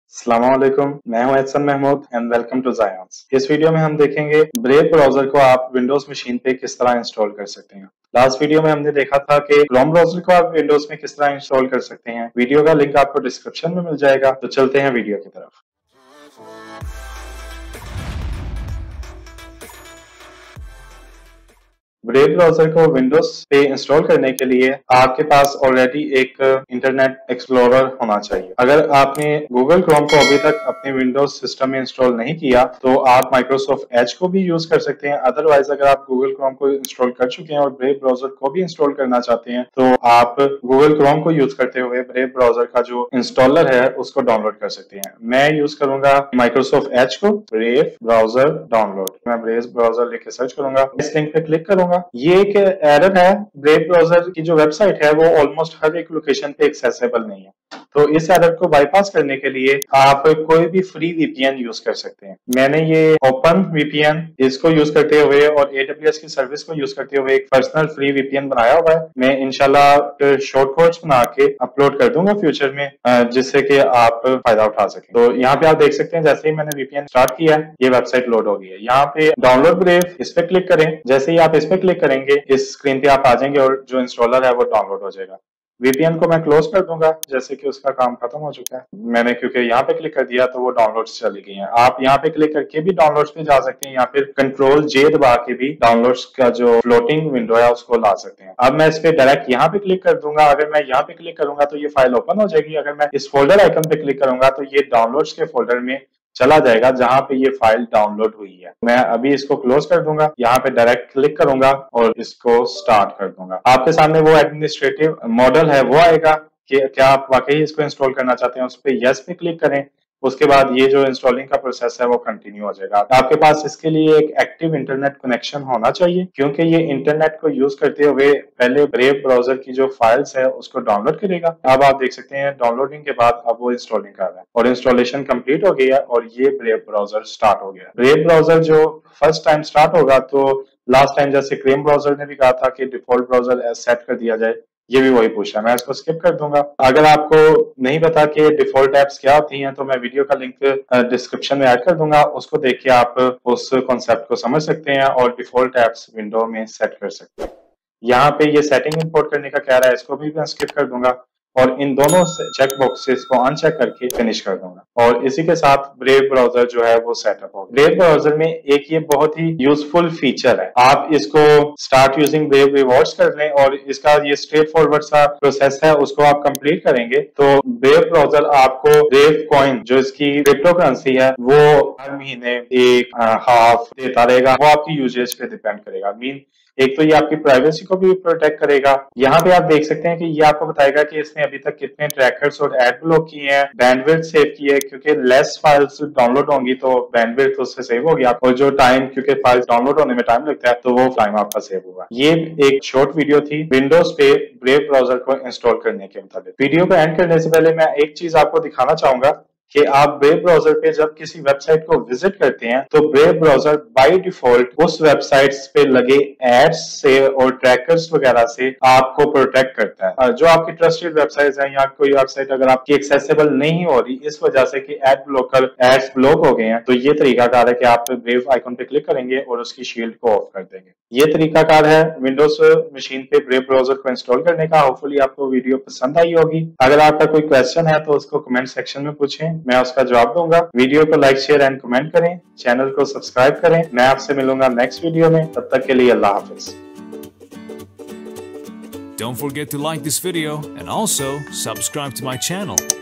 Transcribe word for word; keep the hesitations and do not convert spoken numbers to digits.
अस्सलामुअलैकुम, मैं हूं Ehsan Mahmood and welcome to Zions. इस वीडियो में हम देखेंगे ब्रेव ब्राउजर को आप विंडोज मशीन पे किस तरह इंस्टॉल कर सकते हैं। लास्ट वीडियो में हमने देखा था कि क्रोम ब्राउजर को आप विंडोज में किस तरह इंस्टॉल कर सकते हैं। वीडियो का लिंक आपको डिस्क्रिप्शन में मिल जाएगा। तो चलते हैं वीडियो की तरफ। ब्रेव ब्राउजर को विंडोज पे इंस्टॉल करने के लिए आपके पास ऑलरेडी एक इंटरनेट एक्सप्लोरर होना चाहिए। अगर आपने गूगल क्रोम को अभी तक अपने विंडोज सिस्टम में इंस्टॉल नहीं किया तो आप माइक्रोसॉफ्ट एज को भी यूज कर सकते हैं। अदरवाइज अगर आप गूगल क्रोम को इंस्टॉल कर चुके हैं और ब्रेव ब्राउजर को भी इंस्टॉल करना चाहते हैं तो आप गूगल क्रोम को यूज करते हुए ब्रेव ब्राउजर का जो इंस्टॉलर है उसको डाउनलोड कर सकते हैं। मैं यूज करूंगा माइक्रोसॉफ्ट एज को। ब्रेव ब्राउजर डाउनलोड, मैं ब्रेव ब्राउजर लिख के सर्च करूंगा, इस लिंक पे क्लिक करूंगा। ये एक एरर है, ब्रेव ब्राउजर की जो वेबसाइट है वो ऑलमोस्ट हर एक लोकेशन पे एक्सेसिबल नहीं है। तो इस एरर को बाईपास करने के लिए आप कोई भी फ्री वीपीएन यूज कर सकते हैं। मैंने ये ओपन वीपीएन इसको यूज करते हुए और एडब्ल्यूएस की सर्विस को यूज करते हुए एक पर्सनल फ्री वीपीएन बनाया हुआ है। मैं इंशाल्लाह शॉर्ट कोड्स बना के अपलोड कर दूंगा फ्यूचर में, जिससे कि आप फायदा उठा सकें। तो यहाँ पे आप देख सकते हैं जैसे ही मैंने वीपीएन स्टार्ट किया है ये वेबसाइट लोड हो गई है। यहाँ पे डाउनलोड ब्रेव, इस पे क्लिक करें। जैसे ही आप इस पे क्लिक करेंगे इस स्क्रीन पे आप आ जाएंगे और जो इंस्टॉलर है वो डाउनलोड हो जाएगा। वीपीएन को मैं क्लोज कर दूंगा जैसे कि उसका काम खत्म हो चुका है। मैंने क्योंकि यहाँ पे क्लिक कर दिया तो वो डाउनलोड्स चली गई हैं। आप यहाँ पे क्लिक करके भी डाउनलोड्स पे जा सकते हैं या फिर कंट्रोल जे दबा के भी डाउनलोड्स का जो फ्लोटिंग विंडो है उसको ला सकते हैं। अब मैं इस पे डायरेक्ट यहाँ पे क्लिक कर दूंगा। अगर मैं यहाँ पे क्लिक करूंगा तो ये फाइल ओपन हो जाएगी। अगर मैं इस फोल्डर आइकन पे क्लिक करूंगा तो ये डाउनलोड्स के फोल्डर में चला जाएगा जहां पे ये फाइल डाउनलोड हुई है। मैं अभी इसको क्लोज कर दूंगा, यहाँ पे डायरेक्ट क्लिक करूंगा और इसको स्टार्ट कर दूंगा। आपके सामने वो एडमिनिस्ट्रेटिव मॉडल है वो आएगा कि क्या आप वाकई इसको इंस्टॉल करना चाहते हैं। उस पर यस पे क्लिक करें। उसके बाद ये जो इंस्टॉलिंग का प्रोसेस है वो कंटिन्यू हो जाएगा। आपके पास इसके लिए एक एक्टिव इंटरनेट कनेक्शन होना चाहिए क्योंकि ये इंटरनेट को यूज करते हुए पहले ब्रेव ब्राउजर की जो फाइल्स है उसको डाउनलोड करेगा। अब आप देख सकते हैं डाउनलोडिंग के बाद अब वो इंस्टॉलिंग कर रहा है और इंस्टॉलेशन कंप्लीट हो गया और ये ब्रेव ब्राउजर स्टार्ट हो गया। ब्रेव ब्राउजर जो फर्स्ट टाइम स्टार्ट होगा तो लास्ट टाइम जैसे क्रोम ब्राउजर ने भी कहा था कि डिफॉल्ट ब्राउजर सेट कर दिया जाए, ये भी वही पूछा है। मैं इसको स्किप कर दूंगा। अगर आपको नहीं पता कि डिफॉल्ट एप्स क्या होती हैं तो मैं वीडियो का लिंक डिस्क्रिप्शन में ऐड कर दूंगा, उसको देख के आप उस कॉन्सेप्ट को समझ सकते हैं और डिफॉल्ट एप्स विंडो में सेट कर सकते हैं। यहाँ पे ये सेटिंग इंपोर्ट करने का कह रहा है, इसको भी मैं स्किप कर दूंगा और इन दोनों चेक बॉक्सेस को अनचेक करके फिनिश कर दूंगा और इसी के साथ ब्रेव ब्राउजर जो है वो सेटअप होगा। ब्रेव ब्राउजर में एक ये बहुत ही यूजफुल फीचर है, आप इसको स्टार्ट यूजिंग ब्रेव रिवॉर्ड्स कर लें और इसका ये स्ट्रेट फॉरवर्ड सा प्रोसेस है उसको आप कंप्लीट करेंगे तो ब्रेव ब्राउजर आपको ब्रेव कॉइन जो इसकी क्रिप्टो करेंसी है वो हर महीने एक हाफ देता रहेगा। वो आपकी यूजेज पे डिपेंड करेगा। मीन एक तो ये आपकी प्राइवेसी को भी प्रोटेक्ट करेगा। यहाँ पे आप देख सकते हैं कि ये आपको बताएगा कि इसने अभी तक कितने ट्रैकर्स और एड ब्लॉक किए हैं, बैंडविड्थ सेव की है क्योंकि लेस फाइल्स डाउनलोड होंगी तो बैंडविड्थ उससे सेव होगी और जो टाइम, क्योंकि फाइल्स डाउनलोड होने में टाइम लगता है तो वो टाइम आपका सेव होगा। ये एक शॉर्ट वीडियो थी विंडोज पे ब्रेव ब्राउजर को इंस्टॉल करने के मुताबिक। वीडियो को एंड करने से पहले मैं एक चीज आपको दिखाना चाहूंगा कि आप ब्रेव ब्राउजर पे जब किसी वेबसाइट को विजिट करते हैं तो ब्रेव ब्राउजर बाय डिफॉल्ट उस वेबसाइट्स पे लगे एड्स से और ट्रैकर्स वगैरह से आपको प्रोटेक्ट करता है। जो आपकी ट्रस्टेड वेबसाइट्स हैं या कोई वेबसाइट अगर आपकी एक्सेसिबल नहीं हो रही इस वजह से कि एड ब्लॉकर एड्स ब्लॉक हो गए हैं तो ये तरीकाकार है कि आप ब्रेव आइकन पे क्लिक करेंगे और उसकी शील्ड को ऑफ कर देंगे। ये तरीकाकार है विंडोज मशीन पे ब्रेव ब्राउजर को इंस्टॉल करने का। होपफुली आपको वीडियो पसंद आई होगी। अगर आपका कोई क्वेश्चन है तो उसको कमेंट सेक्शन में पूछें, मैं उसका जवाब दूंगा। वीडियो को लाइक, शेयर एंड कमेंट करें, चैनल को सब्सक्राइब करें। मैं आपसे मिलूंगा नेक्स्ट वीडियो में, तब तक के लिए अल्लाह हाफिज। Don't forget to like this video and also subscribe to my channel.